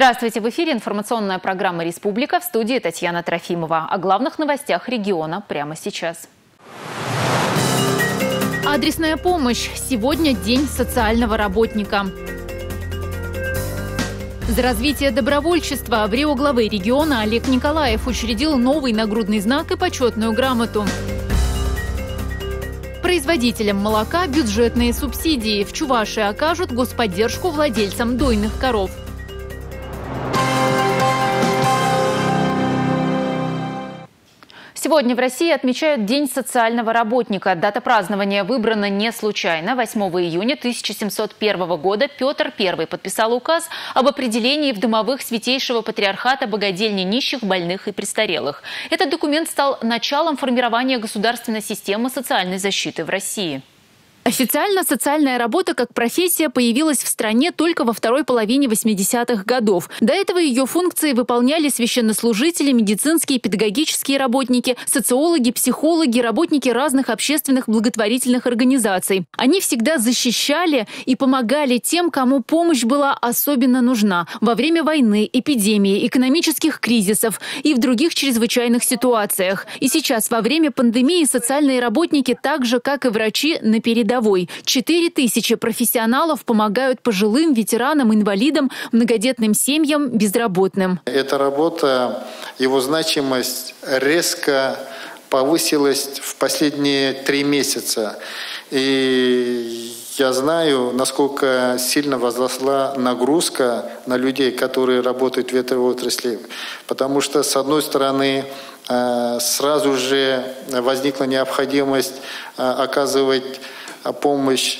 Здравствуйте! В эфире информационная программа «Республика», в студии Татьяна Трофимова. О главных новостях региона прямо сейчас. Адресная помощь. Сегодня День социального работника. За развитие добровольчества в Рио главы региона Олег Николаев учредил новый нагрудный знак и почетную грамоту. Производителям молока бюджетные субсидии. В Чувашии окажут господдержку владельцам дойных коров. Сегодня в России отмечают День социального работника. Дата празднования выбрана не случайно. 8 июня 1701 года Петр I подписал указ об определении в домовых Святейшего Патриархата богадельни нищих, больных и престарелых. Этот документ стал началом формирования государственной системы социальной защиты в России. Официально социальная работа как профессия появилась в стране только во второй половине 80-х годов. До этого ее функции выполняли священнослужители, медицинские и педагогические работники, социологи, психологи, работники разных общественных благотворительных организаций. Они всегда защищали и помогали тем, кому помощь была особенно нужна во время войны, эпидемии, экономических кризисов и в других чрезвычайных ситуациях. И сейчас, во время пандемии, социальные работники, так же, как и врачи, на передовой. 4000 профессионалов помогают пожилым, ветеранам, инвалидам, многодетным семьям, безработным. Эта работа, его значимость резко повысилась в последние 3 месяца. И я знаю, насколько сильно возросла нагрузка на людей, которые работают в этой отрасли. Потому что, с одной стороны, сразу же возникла необходимость оказывать помощь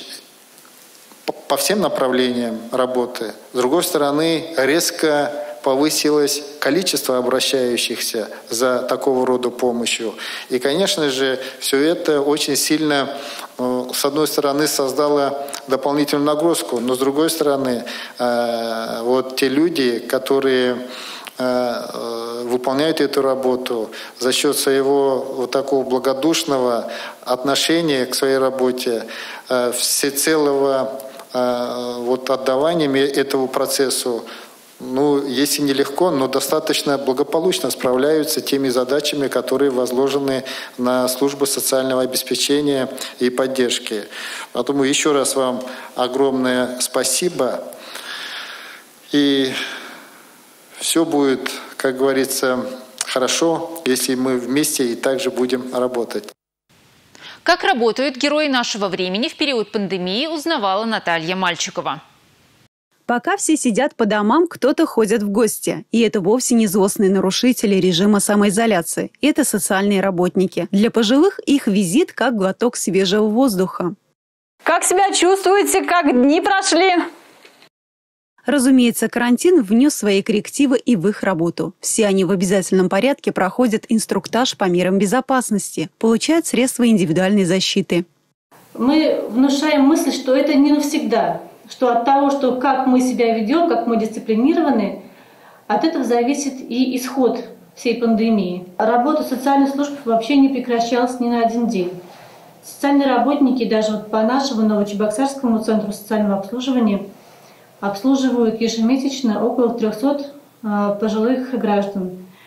по всем направлениям работы. С другой стороны, резко повысилось количество обращающихся за такого рода помощью. И, конечно же, все это очень сильно, с одной стороны, создало дополнительную нагрузку, но с другой стороны, вот те люди, которые выполняют эту работу за счет своего вот такого благодушного отношения к своей работе, всецелого вот отдавания этому процессу, если нелегко, но достаточно благополучно справляются теми задачами, которые возложены на службу социального обеспечения и поддержки. Поэтому еще раз вам огромное спасибо. И все будет, как говорится, хорошо, если мы вместе и также будем работать. Как работают герои нашего времени в период пандемии, узнавала Наталья Мальчикова. Пока все сидят по домам, кто-то ходит в гости. И это вовсе не злостные нарушители режима самоизоляции. Это социальные работники. Для пожилых их визит как глоток свежего воздуха. Как себя чувствуете? Как дни прошли? Разумеется, карантин внес свои коррективы и в их работу. Все они в обязательном порядке проходят инструктаж по мерам безопасности, получают средства индивидуальной защиты. Мы внушаем мысль, что это не навсегда, что от того, что как мы себя ведем, как мы дисциплинированы, от этого зависит и исход всей пандемии. Работа социальных служб вообще не прекращалась ни на один день. Социальные работники даже по нашему Новочебоксарскому центру социального обслуживания обслуживают ежемесячно около 300 пожилых граждан.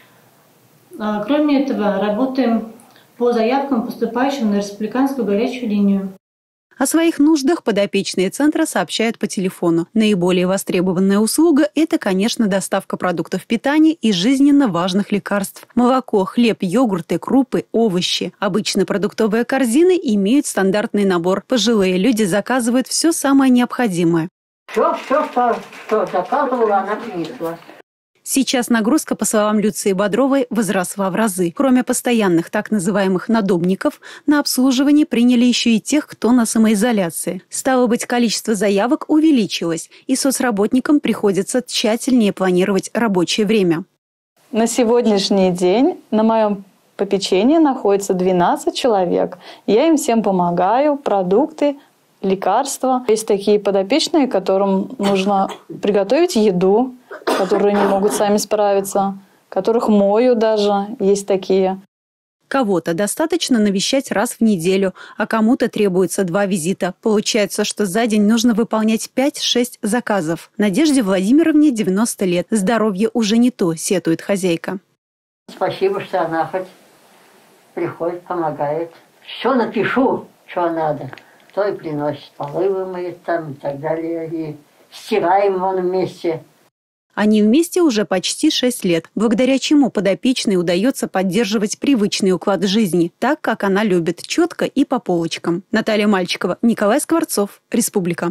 Кроме этого, работаем по заявкам, поступающим на республиканскую горячую линию. О своих нуждах подопечные центра сообщают по телефону. Наиболее востребованная услуга – это, конечно, доставка продуктов питания и жизненно важных лекарств. Молоко, хлеб, йогурты, крупы, овощи. Обычно продуктовые корзины имеют стандартный набор. Пожилые люди заказывают все самое необходимое. Все, что заказывала, она принесла. Сейчас нагрузка, по словам Люции Бодровой, возросла в разы. Кроме постоянных так называемых надомников, на обслуживание приняли еще и тех, кто на самоизоляции. Стало быть, количество заявок увеличилось, и соцработникам приходится тщательнее планировать рабочее время. На сегодняшний день на моем попечении находится 12 человек. Я им всем помогаю, продукты, лекарства. Есть такие подопечные, которым нужно приготовить еду, которые не могут сами справиться, которых мою даже, есть такие. Кого-то достаточно навещать раз в неделю, а кому-то требуется 2 визита. Получается, что за день нужно выполнять 5-6 заказов. Надежде Владимировне 90 лет. Здоровье уже не то, сетует хозяйка. Спасибо, что она хоть приходит, помогает. Все напишу, что надо. То и приносит, полы вымоет там и так далее. И стираем вон вместе. Они вместе уже почти 6 лет, благодаря чему подопечной удается поддерживать привычный уклад жизни, так, как она любит, четко и по полочкам. Наталья Мальчикова, Николай Скворцов, Республика.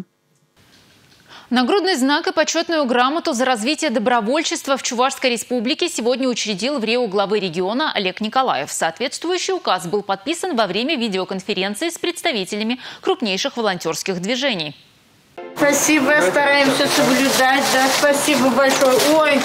Нагрудный знак и почетную грамоту за развитие добровольчества в Чувашской республике сегодня учредил в РИО главы региона Олег Николаев. Соответствующий указ был подписан во время видеоконференции с представителями крупнейших волонтерских движений. Спасибо, стараемся соблюдать, да, спасибо большое. Ой,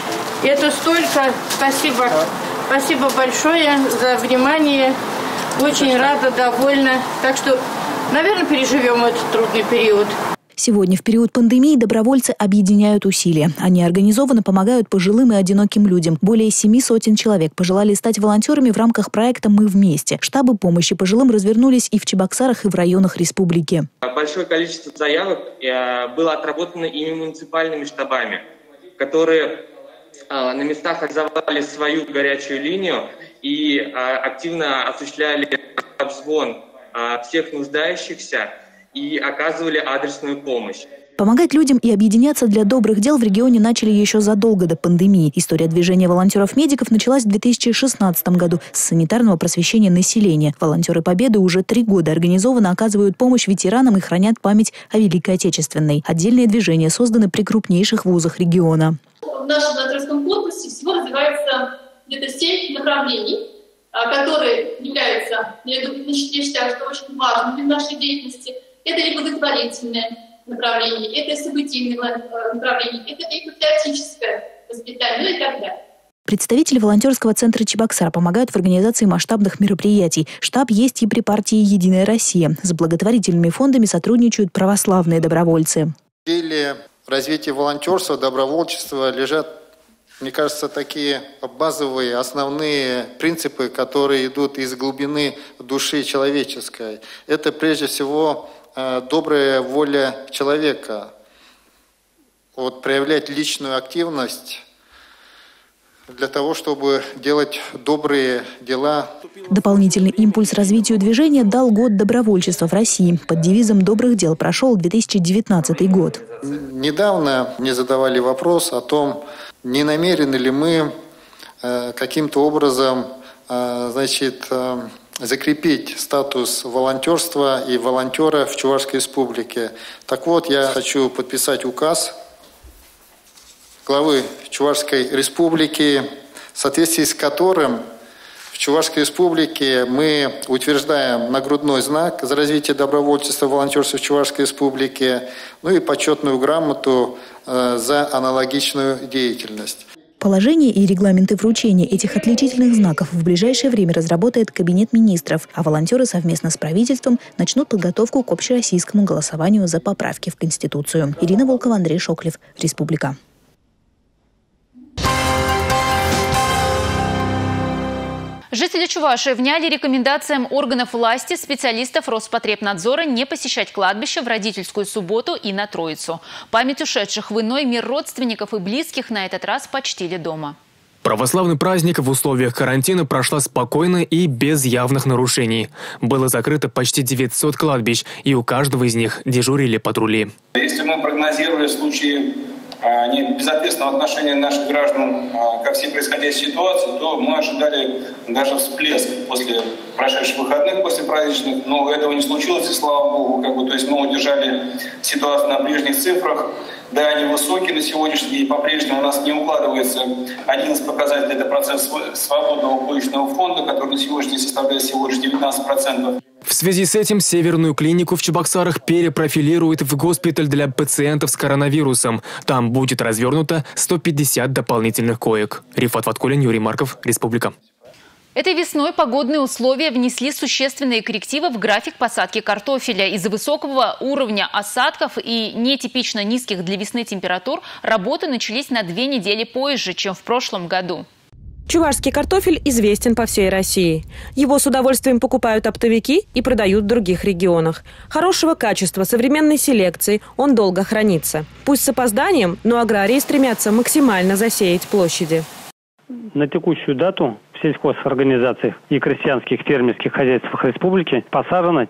это столько, спасибо. Спасибо большое за внимание, очень рада, довольна. Так что, наверное, переживем этот трудный период. Сегодня, в период пандемии, добровольцы объединяют усилия. Они организованно помогают пожилым и одиноким людям. Более 700 человек пожелали стать волонтерами в рамках проекта «Мы вместе». Штабы помощи пожилым развернулись и в Чебоксарах, и в районах республики. Большое количество заявок было отработано ими муниципальными штабами, которые на местах организовали свою горячую линию и активно осуществляли обзвон всех нуждающихся и оказывали адресную помощь. Помогать людям и объединяться для добрых дел в регионе начали еще задолго до пандемии. История движения волонтеров-медиков началась в 2016 году с санитарного просвещения населения. Волонтеры Победы уже 3 года организованно оказывают помощь ветеранам и хранят память о Великой Отечественной. Отдельные движения созданы при крупнейших вузах региона. В нашем волонтерском корпусе всего развивается где-то 7 направлений, которые являются, я считаю, что очень важными в нашей деятельности. Это и благотворительное направление, это и событийное направление, это и патриотическое воспитание, ну и так далее. Представители волонтерского центра Чебоксар помогают в организации масштабных мероприятий. Штаб есть и при партии «Единая Россия». С благотворительными фондами сотрудничают православные добровольцы. В деле развития волонтерства, добровольчества лежат, мне кажется, такие базовые, основные принципы, которые идут из глубины души человеческой. Это прежде всего добрая воля человека. Вот, проявлять личную активность для того, чтобы делать добрые дела. Дополнительный импульс развитию движения дал год добровольчества в России. Под девизом «Добрых дел» прошел 2019 год. Недавно мне задавали вопрос о том, не намерены ли мы каким-то образом, закрепить статус волонтерства и волонтера в Чувашской республике. Так вот, я хочу подписать указ главы Чувашской республики, в соответствии с которым в Чувашской республике мы утверждаем нагрудной знак за развитие добровольчества и волонтерства в Чувашской республике, ну и почетную грамоту за аналогичную деятельность. Положение и регламенты вручения этих отличительных знаков в ближайшее время разработает Кабинет министров, а волонтеры совместно с правительством начнут подготовку к общероссийскому голосованию за поправки в Конституцию. Ирина Волкова, Андрей Шоклев, Республика. Жители Чувашии вняли рекомендациям органов власти, специалистов Роспотребнадзора не посещать кладбище в родительскую субботу и на Троицу. Память ушедших в иной мир родственников и близких на этот раз почтили дома. Православный праздник в условиях карантина прошла спокойно и без явных нарушений. Было закрыто почти 900 кладбищ, и у каждого из них дежурили патрули. Если мы прогнозировали случаи безответственного отношения наших граждан ко всей происходящей ситуации, то мы ожидали даже всплеск после прошедших выходных, после праздничных, но этого не случилось, и слава богу, то есть мы удержали ситуацию на прежних цифрах. Да, они высокие на сегодняшний день, по-прежнему у нас не укладывается один из показателей, это процент свободного коечного фонда, который на сегодняшний день составляет всего лишь 19%. В связи с этим Северную клинику в Чебоксарах перепрофилируют в госпиталь для пациентов с коронавирусом. Там будет развернуто 150 дополнительных коек. Рифат Ваткулин, Юрий Марков, Республика. Этой весной погодные условия внесли существенные коррективы в график посадки картофеля. Из-за высокого уровня осадков и нетипично низких для весны температур работы начались на 2 недели позже, чем в прошлом году. Чувашский картофель известен по всей России. Его с удовольствием покупают оптовики и продают в других регионах. Хорошего качества, современной селекции, он долго хранится. Пусть с опозданием, но аграрии стремятся максимально засеять площади. На текущую дату в сельхозорганизациях и крестьянских фермерских хозяйствах республики посажено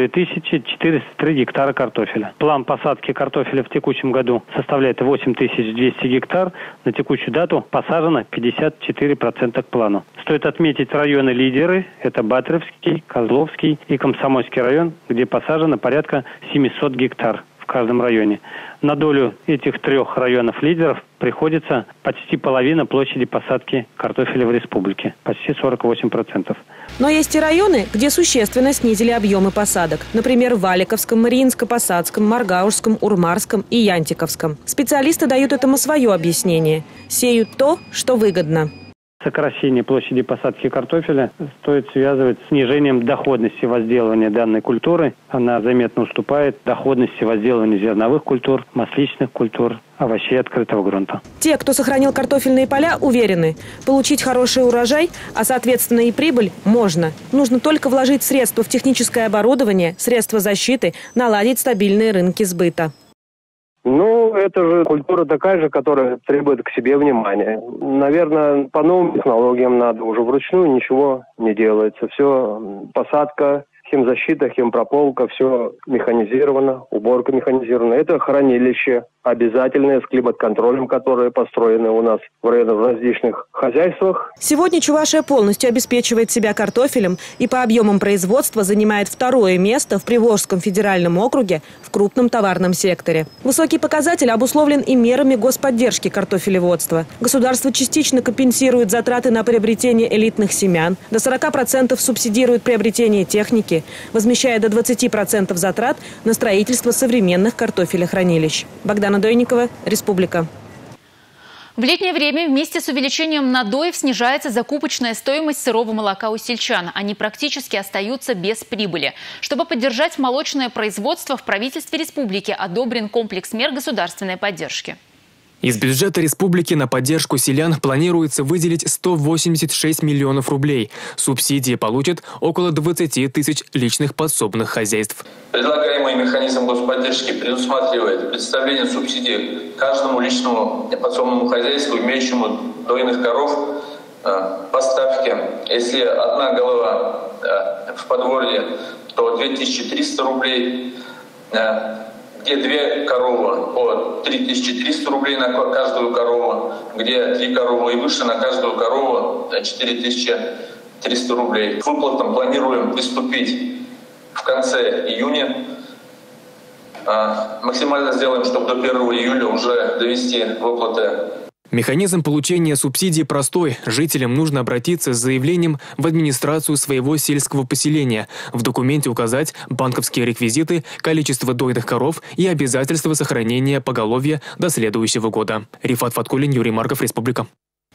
4403 гектара картофеля. План посадки картофеля в текущем году составляет 8200 гектар. На текущую дату посажено 54% к плану. Стоит отметить районы-лидеры. Это Батревский, Козловский и Комсомольский район, где посажено порядка 700 гектар в каждом районе. На долю этих трех районов-лидеров приходится почти половина площади посадки картофеля в республике. Почти 48%. Но есть и районы, где существенно снизили объемы посадок. Например, в Валиковском, Мариинско-Посадском, Маргаушском, Урмарском и Янтиковском. Специалисты дают этому свое объяснение. Сеют то, что выгодно. Сокращение площади посадки картофеля стоит связывать с снижением доходности возделывания данной культуры. Она заметно уступает доходности возделывания зерновых культур, масличных культур, овощей открытого грунта. Те, кто сохранил картофельные поля, уверены, получить хороший урожай, а соответственно и прибыль, можно. Нужно только вложить средства в техническое оборудование, средства защиты, наладить стабильные рынки сбыта. Это же культура такая же, которая требует к себе внимания. Наверное, по новым технологиям надо уже вручную ничего не делается. Все посадка, химзащита, химпрополка, все механизировано, уборка механизирована. Это хранилище обязательное с климат-контролем, которые построены у нас в районах, в различных хозяйствах. Сегодня Чувашия полностью обеспечивает себя картофелем и по объемам производства занимает второе место в Приволжском федеральном округе в крупном товарном секторе. Высокий показатель обусловлен и мерами господдержки картофелеводства. Государство частично компенсирует затраты на приобретение элитных семян, до 40% субсидирует приобретение техники, возмещая до 20% затрат на строительство современных картофелехранилищ. Богдана Дойникова, Республика. В летнее время вместе с увеличением надоев снижается закупочная стоимость сырого молока у сельчан. Они практически остаются без прибыли. Чтобы поддержать молочное производство, в правительстве республики одобрен комплекс мер государственной поддержки. Из бюджета республики на поддержку селян планируется выделить 186 миллионов рублей. Субсидии получат около 20 тысяч личных подсобных хозяйств. Предлагаемый механизм господдержки предусматривает предоставление субсидий каждому личному подсобному хозяйству, имеющему дойных коров, поставки. Если одна голова в подворье, то 2300 рублей. Где 2 коровы по 3300 рублей на каждую корову, где 3 коровы и выше на каждую корову 4300 рублей. К выплатам планируем приступить в конце июня. Максимально сделаем, чтобы до 1 июля уже довести выплаты. Механизм получения субсидий простой. Жителям нужно обратиться с заявлением в администрацию своего сельского поселения. В документе указать банковские реквизиты, количество дойных коров и обязательства сохранения поголовья до следующего года. Рифат Фаткулин, Юрий Марков, Республика.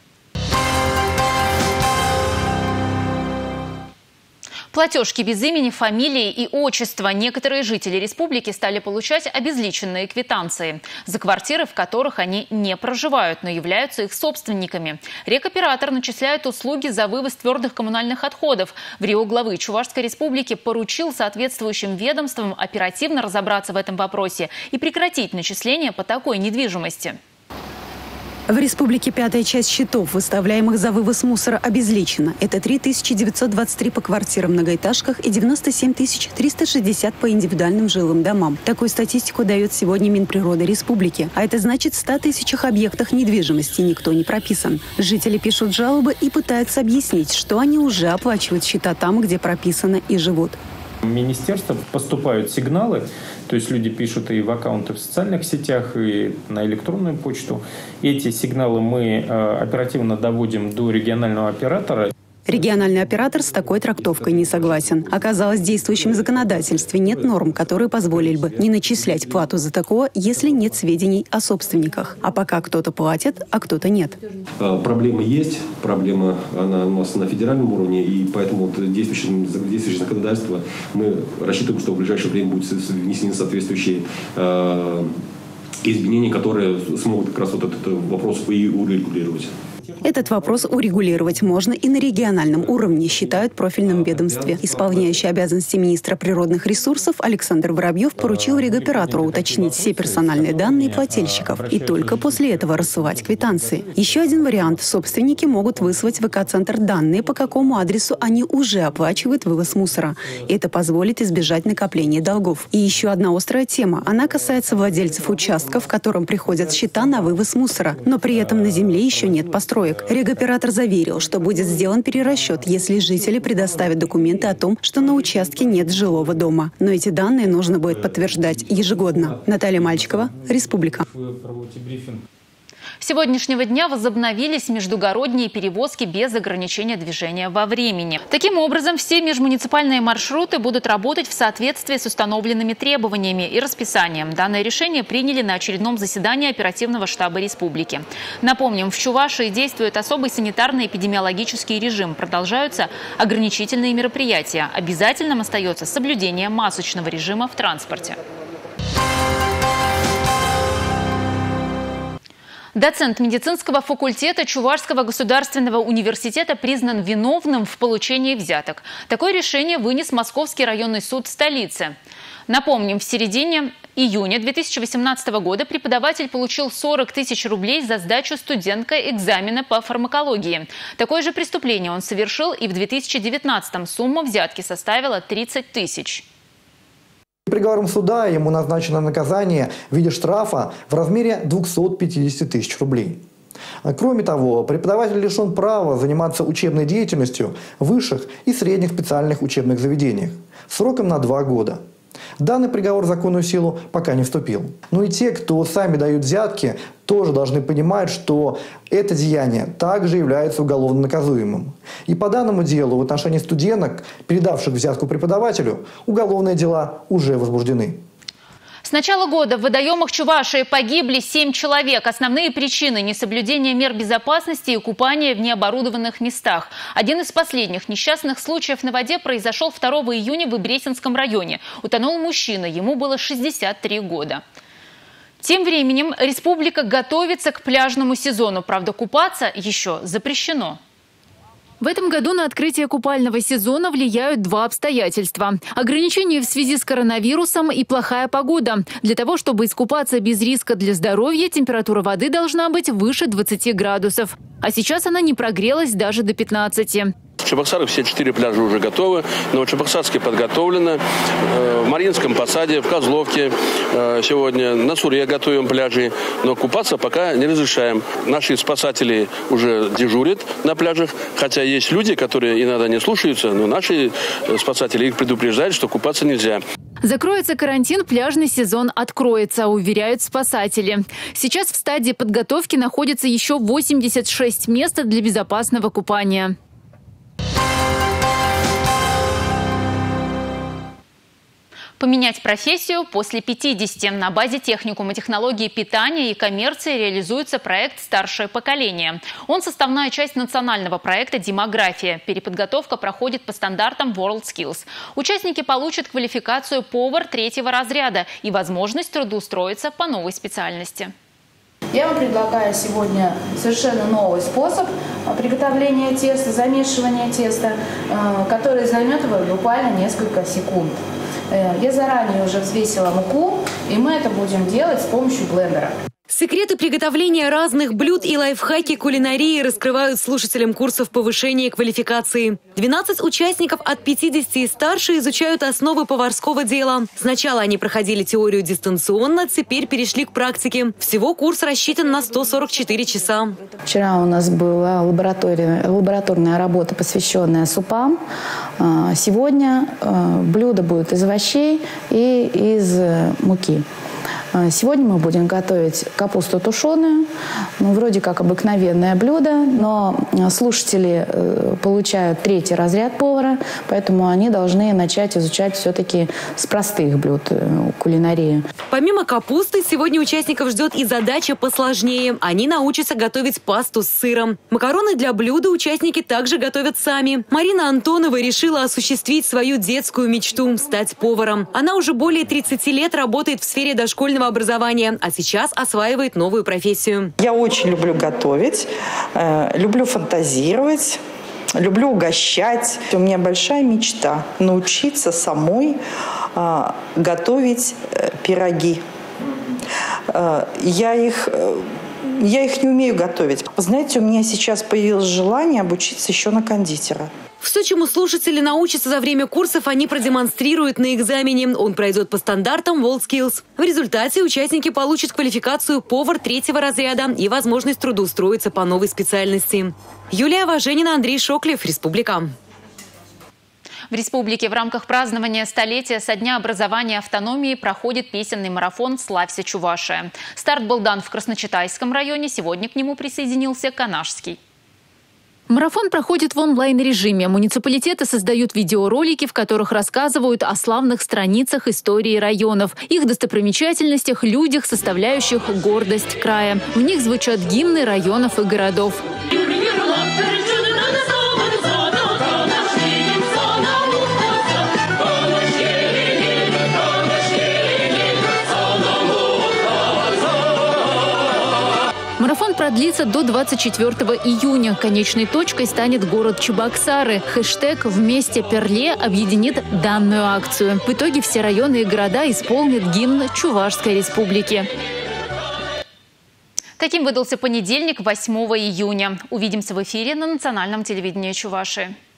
Платежки без имени, фамилии и отчества. Некоторые жители республики стали получать обезличенные квитанции за квартиры, в которых они не проживают, но являются их собственниками. Рекоператор начисляет услуги за вывоз твердых коммунальных отходов. В РИО главы Чувашской республики поручил соответствующим ведомствам оперативно разобраться в этом вопросе и прекратить начисление по такой недвижимости. В республике пятая часть счетов, выставляемых за вывоз мусора, обезличена. Это 3923 по квартирам, многоэтажках и 97 360 по индивидуальным жилым домам. Такую статистику дает сегодня Минприроды республики. А это значит, в 100 тысячах объектах недвижимости никто не прописан. Жители пишут жалобы и пытаются объяснить, что они уже оплачивают счета там, где прописаны и живут. В министерство поступают сигналы, то есть люди пишут и в аккаунты в социальных сетях, и на электронную почту. Эти сигналы мы оперативно доводим до регионального оператора. Региональный оператор с такой трактовкой не согласен. Оказалось, в действующем законодательстве нет норм, которые позволили бы не начислять плату за такое, если нет сведений о собственниках. А пока кто-то платит, а кто-то нет. Проблема есть, проблема она у нас на федеральном уровне, и поэтому действующее законодательство мы рассчитываем, что в ближайшее время будут внесены соответствующие изменения, которые смогут как раз вот этот вопрос и урегулировать. Этот вопрос урегулировать можно и на региональном уровне, считают в профильном ведомстве. Исполняющий обязанности министра природных ресурсов Александр Воробьев поручил регоператору уточнить все персональные данные плательщиков и только после этого рассылать квитанции. Еще один вариант. Собственники могут выслать в ЭКО-центр данные, по какому адресу они уже оплачивают вывоз мусора. Это позволит избежать накопления долгов. И еще одна острая тема. Она касается владельцев участков, которым приходят счета на вывоз мусора, но при этом на земле еще нет построек. Регоператор заверил, что будет сделан перерасчет, если жители предоставят документы о том, что на участке нет жилого дома. Но эти данные нужно будет подтверждать ежегодно. Наталья Мальчикова, Республика. С сегодняшнего дня возобновились междугородние перевозки без ограничения движения во времени. Таким образом, все межмуниципальные маршруты будут работать в соответствии с установленными требованиями и расписанием. Данное решение приняли на очередном заседании оперативного штаба республики. Напомним, в Чувашии действует особый санитарно-эпидемиологический режим. Продолжаются ограничительные мероприятия. Обязательным остается соблюдение масочного режима в транспорте. Доцент медицинского факультета Чувашского государственного университета признан виновным в получении взяток. Такое решение вынес Московский районный суд столицы. Напомним, в середине июня 2018 года преподаватель получил 40 тысяч рублей за сдачу студенткой экзамена по фармакологии. Такое же преступление он совершил и в 2019-м. Сумма взятки составила 30 тысяч. Приговором суда ему назначено наказание в виде штрафа в размере 250 тысяч рублей. Кроме того, преподаватель лишен права заниматься учебной деятельностью в высших и средних специальных учебных заведениях сроком на 2 года. Данный приговор в законную силу пока не вступил. Но и те, кто сами дают взятки, тоже должны понимать, что это деяние также является уголовно наказуемым. И по данному делу в отношении студенток, передавших взятку преподавателю, уголовные дела уже возбуждены. С начала года в водоемах Чувашии погибли 7 человек. Основные причины – несоблюдение мер безопасности и купание в необорудованных местах. Один из последних несчастных случаев на воде произошел 2 июня в Ибресинском районе. Утонул мужчина, ему было 63 года. Тем временем республика готовится к пляжному сезону. Правда, купаться еще запрещено. В этом году на открытие купального сезона влияют 2 обстоятельства. Ограничения в связи с коронавирусом и плохая погода. Для того, чтобы искупаться без риска для здоровья, температура воды должна быть выше 20 градусов. А сейчас она не прогрелась даже до 15. В Чебоксарах все 4 пляжа уже готовы. В Новочебоксарске подготовлено. В Маринском Посаде, в Козловке сегодня. На Суре готовим пляжи. Но купаться пока не разрешаем. Наши спасатели уже дежурят на пляжах. Хотя есть люди, которые иногда не слушаются. Но наши спасатели их предупреждают, что купаться нельзя. Закроется карантин, пляжный сезон откроется, уверяют спасатели. Сейчас в стадии подготовки находится еще 86 мест для безопасного купания. Поменять профессию после 50. На базе техникума технологии питания и коммерции реализуется проект «Старшее поколение». Он составная часть национального проекта «Демография». Переподготовка проходит по стандартам WorldSkills. Участники получат квалификацию повар 3-го разряда и возможность трудоустроиться по новой специальности. Я вам предлагаю сегодня совершенно новый способ приготовления теста, замешивания теста, который займет буквально несколько секунд. Я заранее уже взвесила муку, и мы это будем делать с помощью блендера. Секреты приготовления разных блюд и лайфхаки кулинарии раскрывают слушателям курсов повышения квалификации. 12 участников от 50 и старше изучают основы поварского дела. Сначала они проходили теорию дистанционно, теперь перешли к практике. Всего курс рассчитан на 144 часа. Вчера у нас была лабораторная работа, посвященная супам. Сегодня блюдо будет из овощей и из муки. Сегодня мы будем готовить капусту тушеную. Вроде как обыкновенное блюдо, но слушатели получают 3-й разряд повара. сыра, поэтому они должны начать изучать все-таки с простых блюд кулинарии. Помимо капусты, сегодня участников ждет и задача посложнее. Они научатся готовить пасту с сыром. Макароны для блюда участники также готовят сами. Марина Антонова решила осуществить свою детскую мечту – стать поваром. Она уже более 30 лет работает в сфере дошкольного образования, а сейчас осваивает новую профессию. Я очень люблю готовить, люблю фантазировать, люблю угощать. У меня большая мечта – научиться самой готовить пироги. Я их не умею готовить. Знаете, у меня сейчас появилось желание обучиться еще на кондитера. Все, чему слушатели научатся за время курсов, они продемонстрируют на экзамене. Он пройдет по стандартам WorldSkills. В результате участники получат квалификацию повар 3-го разряда и возможность трудоустроиться по новой специальности. Юлия Важенина, Андрей Шоклев, Республика. В республике в рамках празднования столетия со дня образования автономии проходит песенный марафон «Славься, Чувашия». Старт был дан в Красночитайском районе, сегодня к нему присоединился Канашский. Марафон проходит в онлайн-режиме. Муниципалитеты создают видеоролики, в которых рассказывают о славных страницах истории районов, их достопримечательностях, людях, составляющих гордость края. В них звучат гимны районов и городов. Марафон продлится до 24 июня. Конечной точкой станет город Чебоксары. Хэштег «Вместе Перле» объединит данную акцию. В итоге все районы и города исполнят гимн Чувашской республики. Таким выдался понедельник, 8 июня. Увидимся в эфире на национальном телевидении Чувашии.